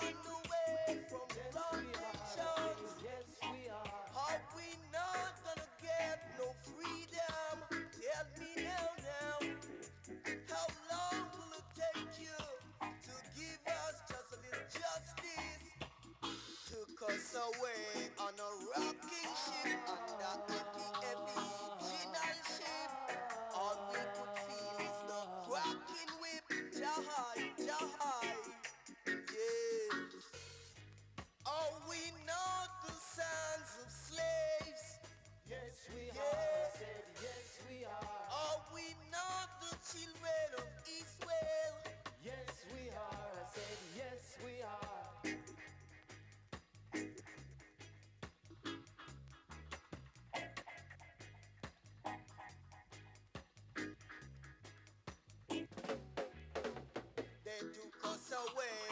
run away from plantations. Yes, we are. Are we not gonna get no freedom? Tell me now. How long will it take you to give us just a little justice? Took us away on a rocking ship under the original ship. All we could feel is the cracking whip. Jahai, Jahai, yes. Are we not the sons of slaves? Yes, we are. I Yes. said, yes, we are. Are we not the children of Israel? Yes, we are. I said, yes, we are. They took us away